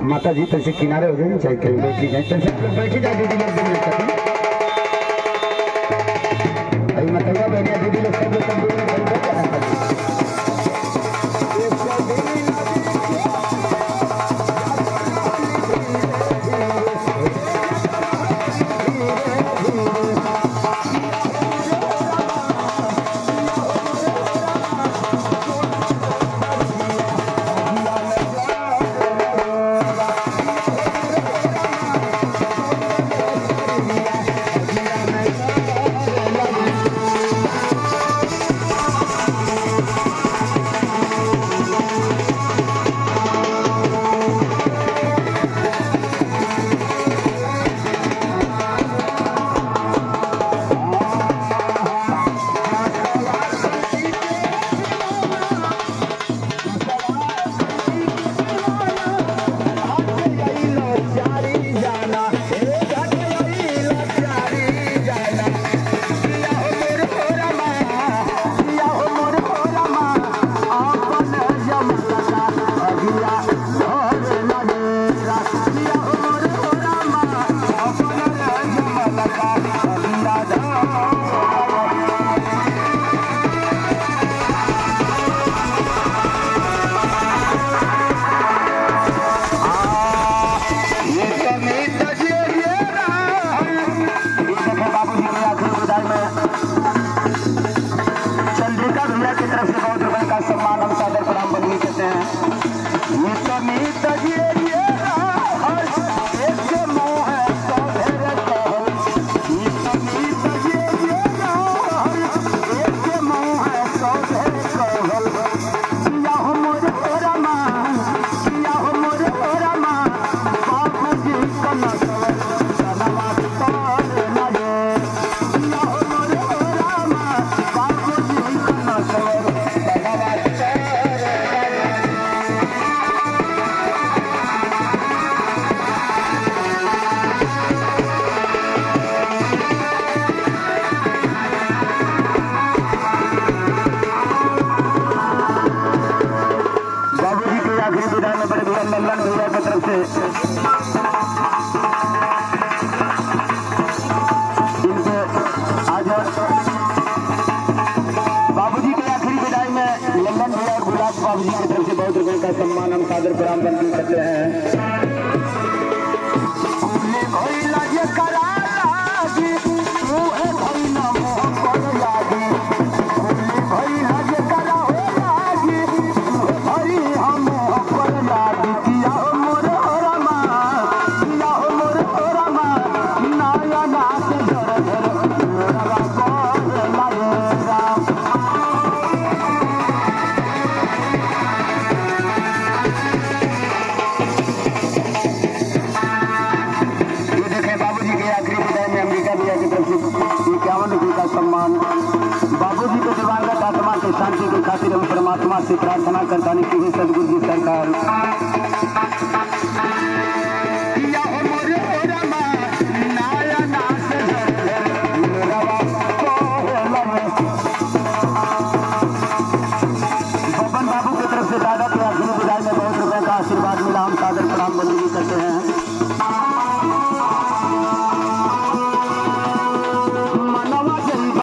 माता जी तैसे किनारे हो जाए, चाहे कहीं बैठी जाए, तैसे बैठी जाए। दीदी लोग दिन मतलब बहनिया दीदी लोग सब सम्मान हम सादर प्रणाम करते हैं। सम्मान बाबूजी के दिवंगत आत्मा के शांति के खातिर हम परमात्मा से प्रार्थना करता है कि सदगुरु जी सरकार